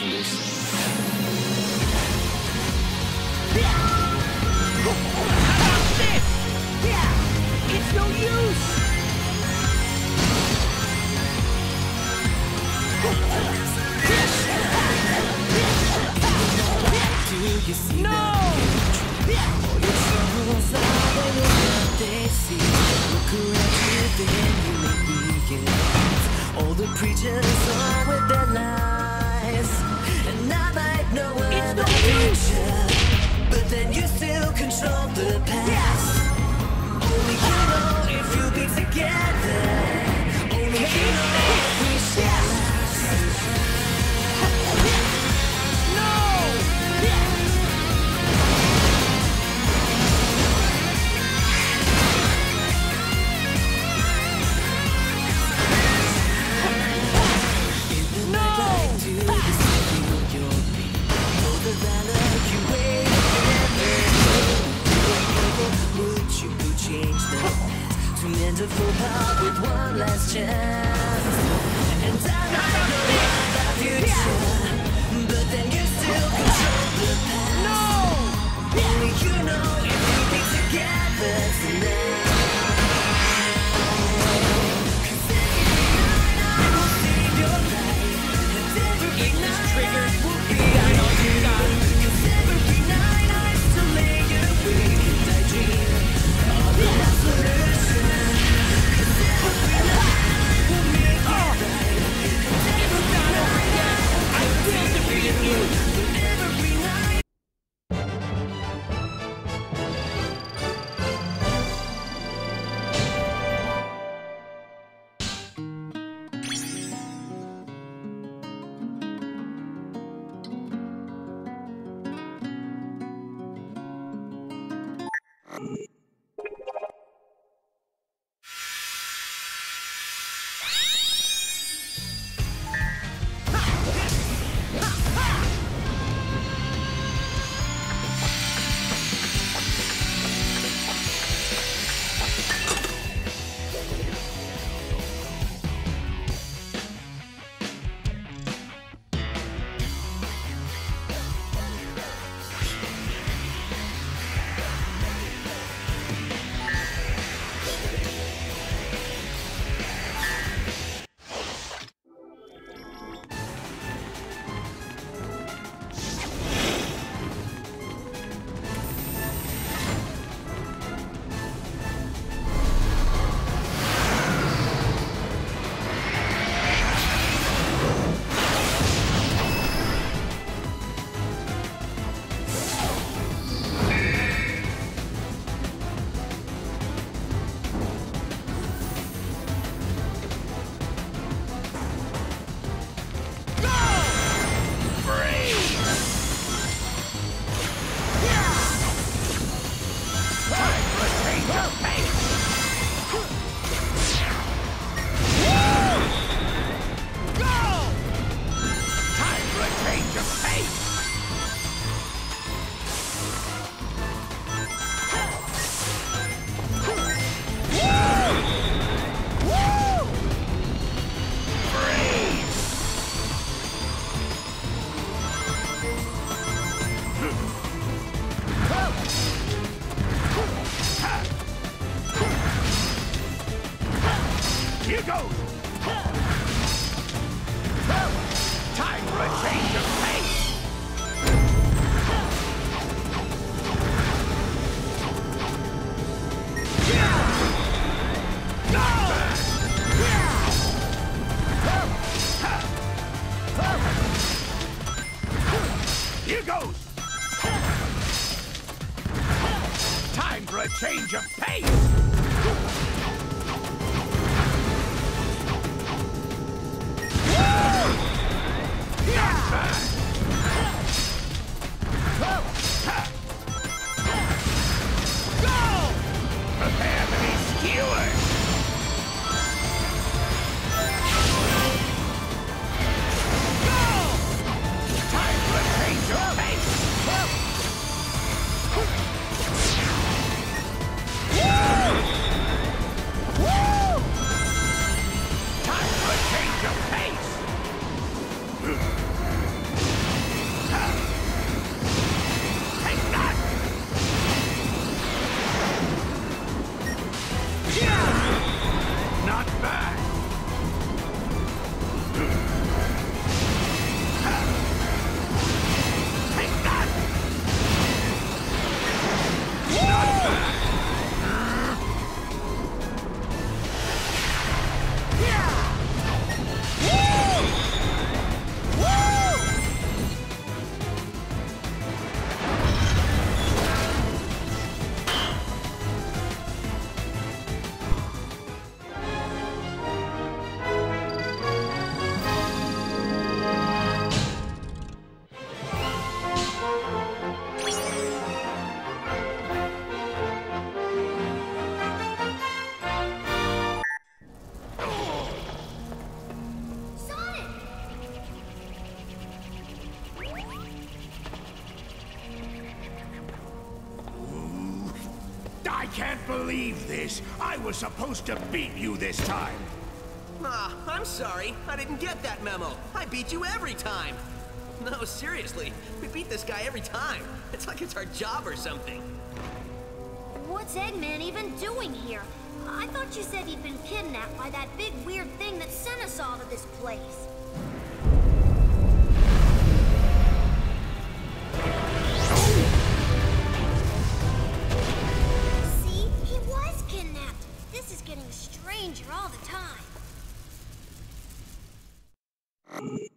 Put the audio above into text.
solution. This! It's no use! No! All your troubles are what they see. Look around you, then you realize all the preachers are with their lies. And I might know It's the no use! future, but then you still control the past. Only you know if you'll be together. Only you know if we shall last. No! Full power with one last chance. And I know the future, but then you still control the past. No! Only you know if we'll be together tonight. 'Cause every night I will save your life, and every night triggered I will be I know you got it. 'cause every night I still lay you free, and I dream of the solution. Here goes! Time for a change of pace! Here goes! Time for a change of pace! Prepare to be skewered! Time for a change of pace! Time for a change of pace! can't believe this. I was supposed to beat you this time. Ah, I'm sorry. I didn't get that memo. I beat you every time. No, seriously. We beat this guy every time. It's like it's our job or something. What's Eggman even doing here? I thought you said he'd been kidnapped by that big weird thing that sent us all to this place. See? He was kidnapped. This is getting stranger all the time.